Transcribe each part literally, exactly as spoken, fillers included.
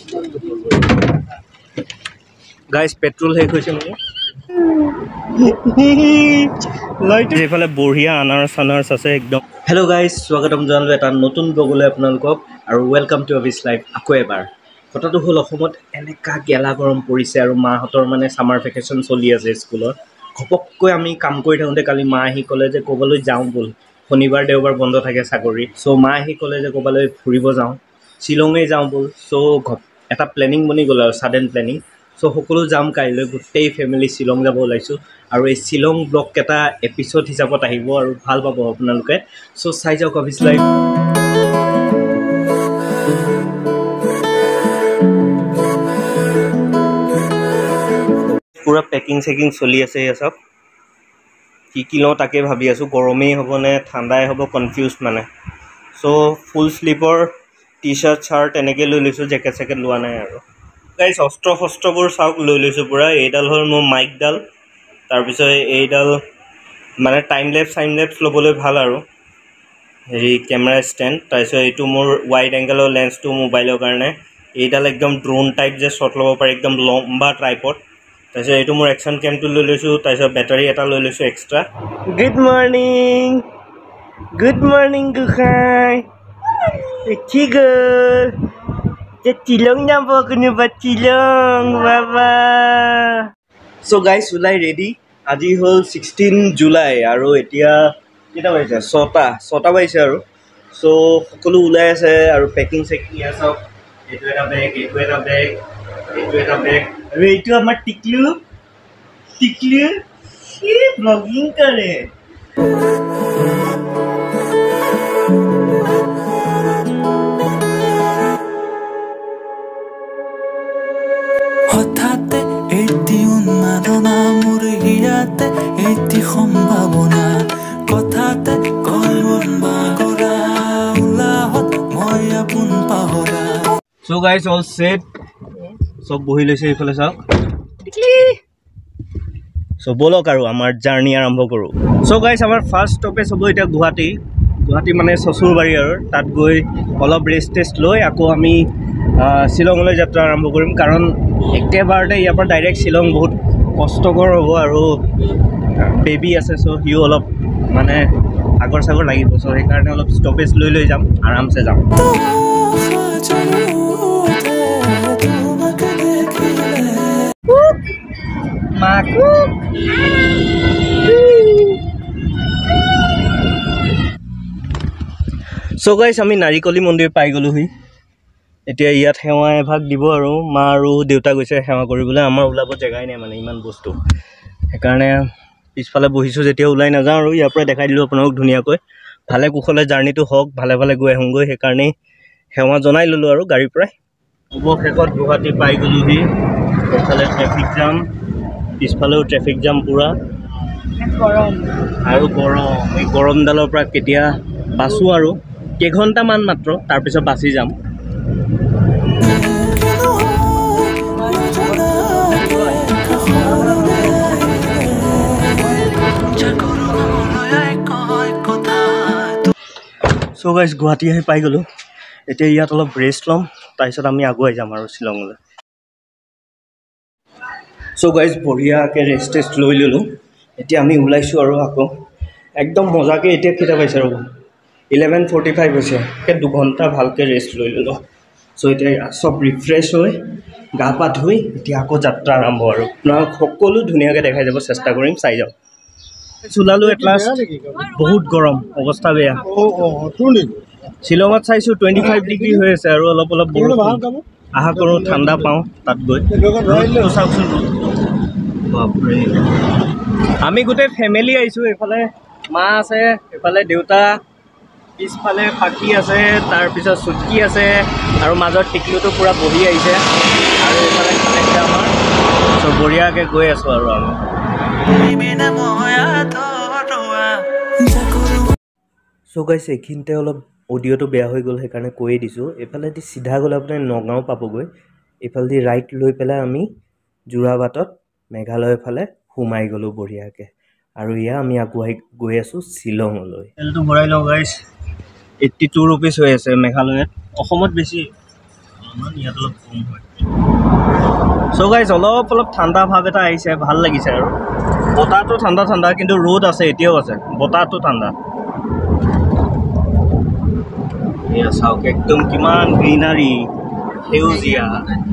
Guys petrol শেষ হৈছে মানে লাইট যেফালে বঢ়িয়া আনাৰস আনাৰস আছে একদম হেল্ল' গাইস স্বাগতম জনালো এটা নতুন ব্লগলৈ আপোনালোকক আৰু ওয়েলকাম টু Avi'sLife আকৌ এবাৰ কথাটো হ'ল অসমত এনেকা গেলা গৰম পৰিছে আৰু মাহঁতৰ মানে সামাৰ ভেকেশন চলি আছে স্কুলত ঘপককৈ আমি কাম কৰি থাকোঁতে কালি মা আহি ক'লে যে ক'বলৈ যাওঁ বল শনিবাৰ দেওবাৰ বন্ধ থাকে চাকৰি সো মা আহি ক'লে যে ক'বলৈ ফুৰিব যাওঁ শ্বিলঙে যাওঁ বল সো এটা প্লেনিং বনি গ'ল আৰু সাডেন প্লেনিং সো সকলো যাম কাইলৈ গোটেই ফ্যামিলি শ্বিলং যাব ওলাইছো আৰু এই শ্বিলং ব্লগ এটা এপিসোড হিচাপত আহিব আৰু ভাল পাব আপোনালোকে সো চাই যাওক Avi'sLife পুৰা পেকিং চেকিং চলি আছে সব কি কি লওঁ তাকে ভাবি আছো গৰমেই হ'ব নে ঠাণ্ডাই হ'ব কনফিউজ মানে সো ফুল স্লিভৰ টি-শাৰ্ট শাৰ্ট এনেকৈ লৈ লৈছো জেকেট চেকেট লোৱা নাই আৰু গাইস অস্ত্ৰ শস্ত্ৰবোৰ চাওক লৈ লৈছো পুৰা এইডাল হ'ল মোৰ মাইকডাল তাৰপিছত এইডাল মানে টাইম লেপছ টাইম লেপছ ল'বলৈ ভাল আৰু হেৰি কেমেৰা ষ্টেণ্ড তাৰপিছত এইটো মোৰ ৱাইড এংগেলৰ লেন্সটো মোবাইলৰ কাৰণে এইডাল একদম ড্ৰোন টাইপ যে শ্বট ল'ব পাৰে একদম লম্বা ট্ৰাইপড তাৰপিছত এইটো মোৰ একশ্যন কেমটো লৈ লৈছোঁ তাৰপিছত বেটাৰী এটা লৈ লৈছোঁ extra good morning good morning গোসাঁই উঠি গ'ল যে শ্বিলং যাব কোনোবা শ্বিলং বাবা চ' গাইছ ওলাই ৰেডি আজি হ'ল ছিক্সটিন জুলাই আৰু এতিয়া কেইটা বাজিছে ছটা ছটা বাজিছে আৰু চ' সকলো ওলাই আছে আৰু পেকিং চেকিং ইয়াৰ চাওক এইটো এটা বেগ এইটো এটা বেগ এইটো এটা বেগ আৰু এইটো আমাৰ টিকলু টিকলু সি ব্লগিং কৰে হঠাতে এটি উন্মাদনা মোৰ হিয়াতে এটি সম্ভাৱনা কথাতে কয় মন বাগৰা উলাহত মই আপোন পাহৰা সো গাইস অল সেট সব বহি লৈছে এইফালে চাওক সো বলক আৰু আমাৰ জাৰ্নি আৰম্ভ কৰোঁ সো গাইস আমাৰ ফাৰ্ষ্ট ষ্টপেজ হ'ব এতিয়া গুৱাহাটী গুৱাহাটী মানে চচুৰবাৰী আৰু তাত গৈ অলপ ৰেষ্ট টেষ্ট লৈ আকৌ আমি শ্বিলঙলৈ যাত্ৰা আৰম্ভ কৰিম কাৰণ একেবাৰতে ইয়াৰ পৰা ডাইৰেক্ট শ্বিলং বহুত কষ্টকৰ হ'ব আৰু বেবী আছে চ' সিও অলপ মানে আগৰ চাগৰ লাগিব চ' সেইকাৰণে অলপ ষ্টপেজ লৈ লৈ যাম আৰামছে যাম চ' গাইছ আমি নাৰিকলি মন্দিৰ পাই গ'লোহি এতিয়া ইয়াত সেৱা এভাগ দিব আৰু মা আৰু দেউতা গৈছে সেৱা কৰিবলৈ আমাৰ ওলাব জেগাই নাই মানে ইমান বস্তু সেইকাৰণে পিছফালে বহিছোঁ যেতিয়া ওলাই নাযাওঁ আৰু ইয়াৰ পৰা দেখাই দিলোঁ আপোনালোক ধুনীয়াকৈ ভালে কুশলে জাৰ্ণিটো হওক ভালে ভালে গৈ আহোঁগৈ সেইকাৰণেই সেৱা জনাই ল'লোঁ আৰু গাড়ীৰ পৰাই অৱশেষত গুৱাহাটী পাই গ'লোহি এইফালে ট্ৰেফিক জাম পিছফালেও ট্ৰেফিক জাম পূৰা গৰম আৰু গৰম এই গৰমডালৰ পৰা কেতিয়া বাচোঁ আৰু কেইঘণ্টামান মাত্ৰ তাৰপিছত বাচি যাম চ' গাইছ গুৱাহাটী আহি পাই গ'লোঁ এতিয়া ইয়াত অলপ ৰেষ্ট ল'ম তাৰপিছত আমি আগুৱাই যাম আৰু শ্বিলঙলৈ চ' গাইছ বঢ়িয়াকৈ ৰেষ্ট টেষ্ট লৈ ল'লোঁ এতিয়া আমি ওলাইছোঁ আৰু আকৌ একদম মজাকৈ এতিয়া কেইটা পাইছে ৰ'ব ইলেভেন ফৰ্টি ফাইভ হৈছে সেই দুঘণ্টা ভালকৈ ৰেষ্ট লৈ ল'লোঁ চ' এতিয়া চব ৰিফ্ৰেছ হৈ গা পা ধুই এতিয়া আকৌ যাত্ৰা আৰম্ভ আৰু আপোনাক সকলো ধুনীয়াকৈ দেখাই যাব চেষ্টা কৰিম চাই যাওক চোলালোঁ এট লাষ্ট বহুত গৰম অৱস্থা বেয়া শ্বিলঙত চাইছোঁ টুৱেণ্টি ফাইভ ডিগ্ৰী হৈ আছে আৰু অলপ অলপ বৰষুণ আশা কৰোঁ ঠাণ্ডা পাওঁ তাত গৈ চাওকচোন বাপৰে আমি গোটেই ফেমিলি আহিছোঁ এইফালে মা আছে এইফালে দেউতা পিছফালে ফাকি আছে তাৰপিছত চুটকি আছে আৰু মাজত টিকলুটো পূৰা বহি আহিছে আৰু এইফালে খালেছে আমাৰ চ' বঢ়িয়াকৈ গৈ আছোঁ আৰু আমি চ' গাইছে এইখিনিতে অলপ অডিঅ'টো বেয়া হৈ গ'ল সেইকাৰণে কৈয়ে দিছোঁ এইফালেদি চিধা গ'লে আপোনাৰ নগাঁও পাবগৈ এইফালেদি ৰাইট লৈ পেলাই আমি যোৰাবাটত মেঘালয়ৰ ফালে সোমাই গ'লোঁ বঢ়িয়াকৈ আৰু এয়া আমি আগুৱাই গৈ আছোঁ শ্বিলঙলৈ তেলটো ভৰাই লওঁ গাইছ এইট্টি টু ৰুপিজ হৈ আছে মেঘালয়ত অসমত বেছি ইয়াত অলপ কম হয় সো গাইজ অলপ অলপ ঠাণ্ডা ভাৱ এটা আহিছে ভাল লাগিছে আৰু বতাহটো ঠাণ্ডা ঠাণ্ডা কিন্তু ৰ'দ আছে এতিয়াও আছে বতাহটো ঠাণ্ডা এয়া চাওক একদম কিমান গ্ৰীনাৰী সেউজীয়া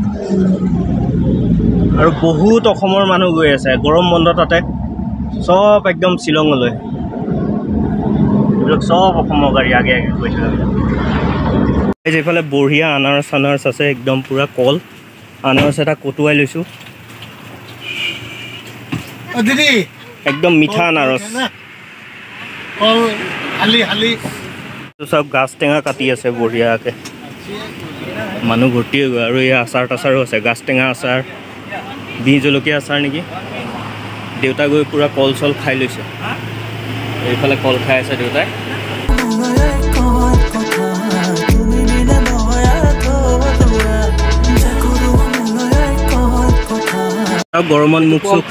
আৰু বহুত অসমৰ মানুহ গৈ আছে গৰম বন্ধ তাতে সব একদম শ্বিলঙলৈ এইবিলাক সব অসমৰ গাড়ী আগে আগে গৈছে এইফালে বঢ়িয়া আনাৰস আনাৰস আছে একদম পুৰা কল আনাৰস এটা কটুৱাই লৈছোঁ দিদি একদম মিঠা আনাৰস সব গাছ টেঙা কাটি আছে বঢ়িয়াকৈ মানুহ ভৰ্তি হৈ গৈ আৰু এই আচাৰ তাচাৰো আছে গাছ টেঙা আচাৰ বি জলকীয়া আচাৰ নেকি দেউতা গৈ পুৰা কল চল খাই লৈছে এইফালে কল খাই আছে দেউতাই গৰমত মুখ চুখ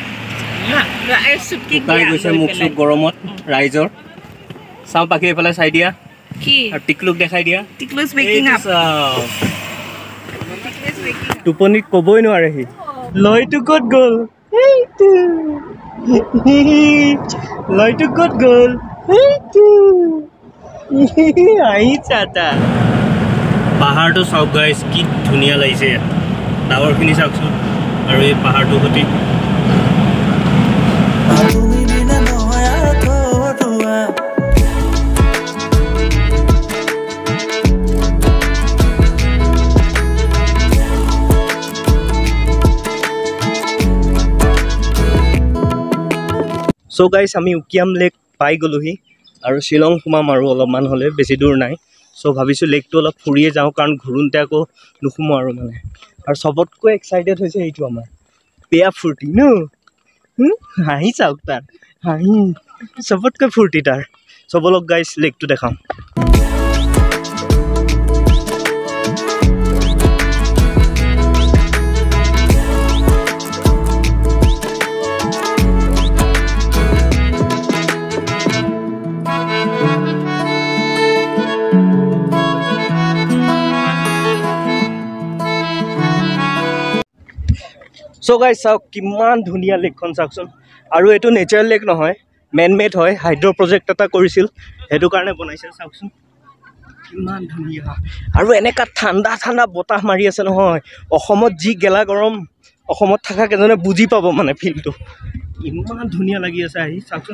শুকাই গৈছে মুখ চুখ গৰমত ৰাইজৰ চাওঁ পাখি এইফালে চাই দিয়া আৰু টিকলুক দেখাই দিয়া টোপনিত ক'বই নোৱাৰে সি লয়টো ক'ত গ'ল লয়টো ক'ত গ'ল আহিছা তা পাহাৰটো চাওক গাইজ কি ধুনীয়া লাগিছে ডাৱৰখিনি চাওকচোন আৰু এই পাহাৰটো সতি সো গাইজ আমি উকিয়াম লেক পাই গ'লোহি আৰু শ্বিলং সোমাম আৰু অলপমান হ'লে বেছি দূৰ নাই সো ভাবিছোঁ লেকটো অলপ ফুৰিয়ে যাওঁ কাৰণ ঘূৰোঁতে আকৌ নুসুমো আৰু মানে আৰু চবতকৈ এক্সাইটেড হৈছে এইটো আমাৰ বেয়া ফূৰ্তি ন হাঁহি চাওক তাৰ হাঁহি চবতকৈ ফূৰ্তি তাৰ চবলক গাইজ লেকটো দেখাওঁ সো গাইজ চাওক কিমান ধুনীয়া লেকখন চাওকচোন আৰু এইটো নেচাৰেল লেক নহয় মেন মেড হয় হাইড্ৰ' প্ৰজেক্ট এটা কৰিছিল সেইটো কাৰণে বনাইছে চাওকচোন কিমান ধুনীয়া আৰু এনেকুৱা ঠাণ্ডা ঠাণ্ডা বতাহ মাৰি আছে নহয় অসমত যি গেলা গৰম অসমত থকা কেজনে বুজি পাব মানে ফিলটো ইমান ধুনীয়া লাগি আছে আহি চাওকচোন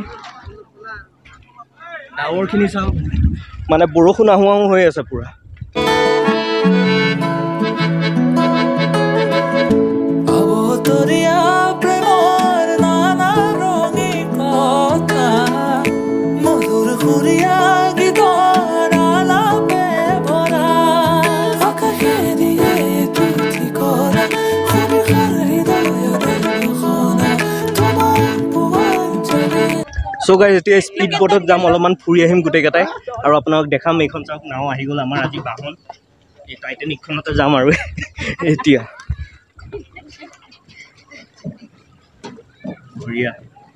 ডাৱৰখিনি চাওক মানে বৰষুণ আহোঁ আহোঁ হৈ আছে পুৰা সো গাইজ এতিয়া স্পীড বোটত যাম অলপমান ফুৰি আহিম গোটেইকেইটাই আৰু আপোনালোক দেখাম এইখন চাওক নাও আহি গ'ল আমাৰ আজি বাহন এই টাইটেনিকখনতে যাম আৰু এতিয়া বঢ়িয়া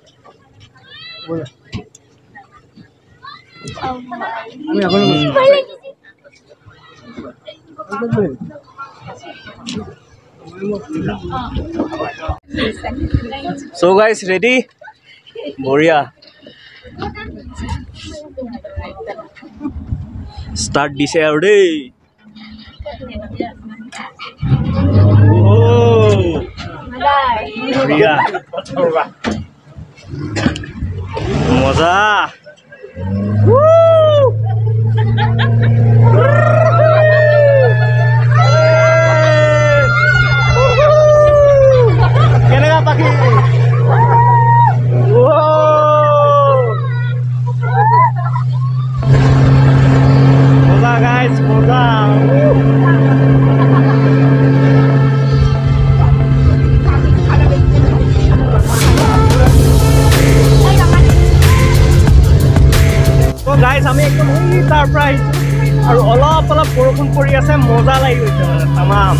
সো গাইজ ৰেডি বঢ়িয়া স্টার্ট দিছে আর রে ও বঢ়িয়া মজা কেনেকা পাখি guys, moda. So guys, আমি একদম সারপ্রাইজ আর অলপ অলপ বৰষুণ পৰি আছে মজা লাগি গৈছে মানে তামাম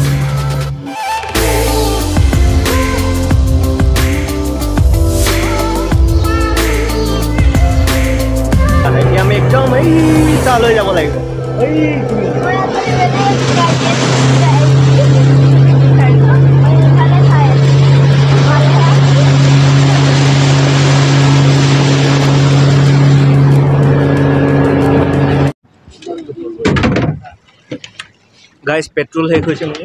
আমি একদম এই তালৈ যাব লাগিব এই গাইজ পেট্ৰল শেষ হৈছে মানে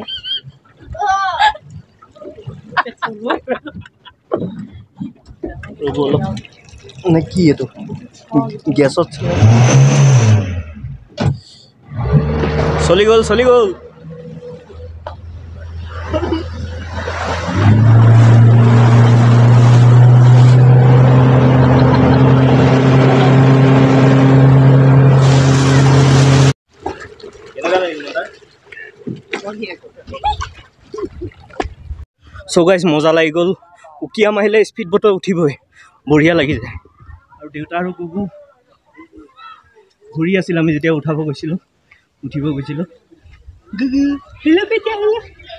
নে কি এইটো গেছত চলি গ'ল চলি গ'ল সো গাইজ মজা লাগি গ'ল উকিয়াম আহিলে স্পীড বটত উঠিবই বঢ়িয়া লাগি যায় আৰু দেউতা আৰু গুগু ঘূৰি আছিল আমি যেতিয়া উঠাব গৈছিলোঁ উঠিব গৈছিলোঁ গুগু হেল্ল' কেতিয়া হেল্ল'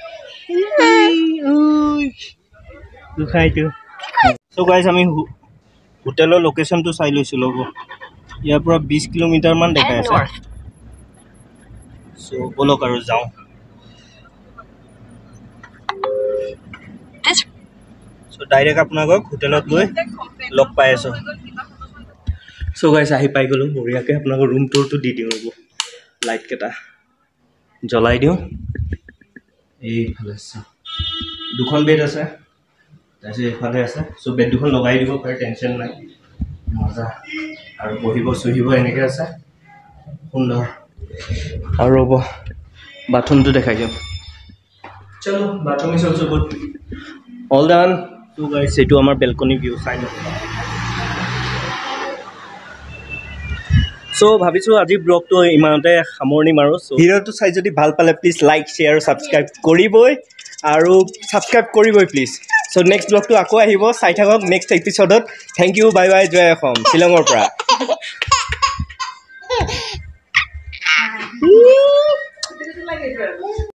দুখাইটো সো গাইজ আমি হোটেলৰ লোকেশ্যনটো চাই লৈছিলোঁ হ'ব ইয়াৰ পৰা বিছ কিলোমিটাৰমান দেখাই আছে চ' ব'লক আৰু যাওঁ চ' ডাইৰেক্ট আপোনালোকক হোটেলত গৈ লগ পাই আছোঁ চ' গাইজ আহি পাই গ'লোঁ বঢ়িয়াকৈ আপোনালোকৰ ৰুম টুৰটো দি দিওঁ ৰ'ব লাইটকেইটা জ্বলাই দিওঁ এইফালে আছে দুখন বেড আছে তাৰপিছত এইফালে আছে চ' বেড দুখন লগাই দিব পাৰে টেনশ্যন নাই মজা আৰু বহিব চহিব এনেকৈ আছে সুন্দৰ আৰু ৰ'ব বাথৰুমটো দেখাই দিওঁ চলো bathroom is also' good all done to guys এইটো আমাৰ বেলকনি ভিউ চাই লওক চ' ভাবিছোঁ আজি ব্লগটো ইমানতে সামৰণি মাৰোঁ চ' ভিডিঅ'টো চাই যদি ভাল পালে প্লিজ লাইক শ্বেয়াৰ আৰু ছাবস্ক্ৰাইব কৰিবই আৰু ছাবস্ক্ৰাইব কৰিবই প্লিজ চ' নেক্সট ব্লগটো আকৌ আহিব চাই থাকক নেক্সট এপিছ'ডত থেংক ইউ বাই বাই জয় অসম শ্বিলঙৰ পৰা